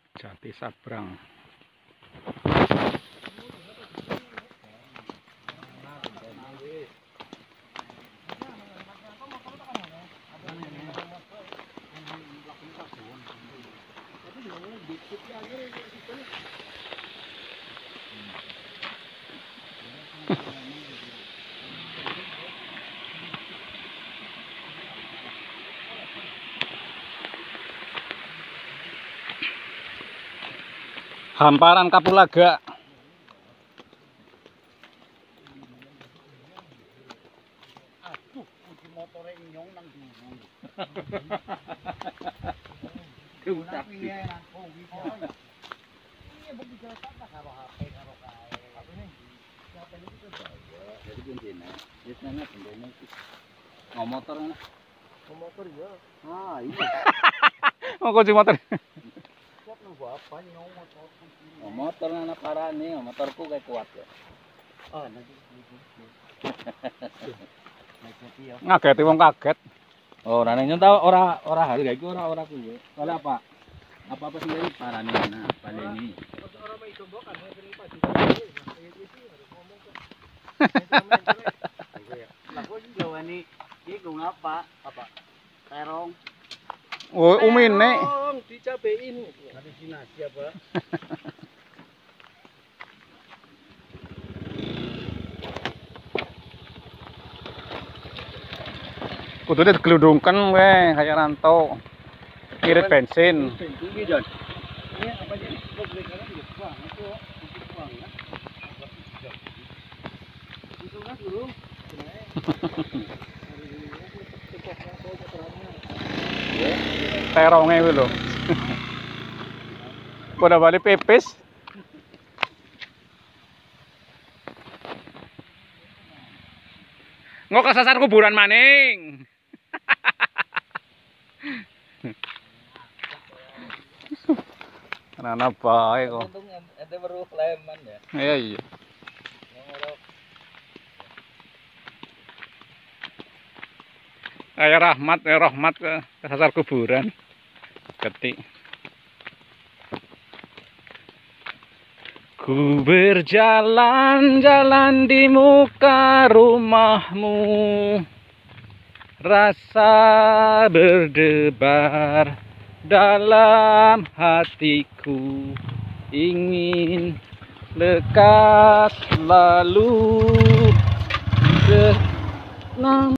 Jati Sabrang. Hamparan Kapulaga. Aduh, kunci motore nyong nang dhuwur. Diutak piye nang iki. Iya, buk dicetak karo HP karo kae. HP-ne HP-ne iki bahaya. Jadi kuncine. Wis nang bendene iki. Motor ngene. Motor ya. Ah, iya. Oh, kunci motor. Kok nang apa nyong motor kunci. Motor nang parane, motorku kayak kuat ya. Oh, nanti. Ngageti wong kaget. Oh, ora nyen ta ora harga iki ora kuwe. Soale apa? Apa sing dari parane nah, baleni. Ora mau iso mbok kan sering pagi. Harus ngomong kok. Lah kok iki gawani iki ngapa? Apa? Terong. Oh, umine. Terong dicabein. Halusinasi apa? Kudune digelundungkan we kayak ranto. Irit bensin. Tinggi Jon. Ini apa aja? Kok breakernya juga kuang, itu kuang ya. Itu kan dulu. Teronge kuwi lho. Pada balik pepes. Ngok kesasar kuburan maning. Ana bae kok. Untung ente baru leman ya. Iya iya. Kayak rahmat ke kesasar kuburan. Ketik. Ku berjalan-jalan di muka rumahmu, rasa berdebar dalam hatiku, ingin lekas lalu.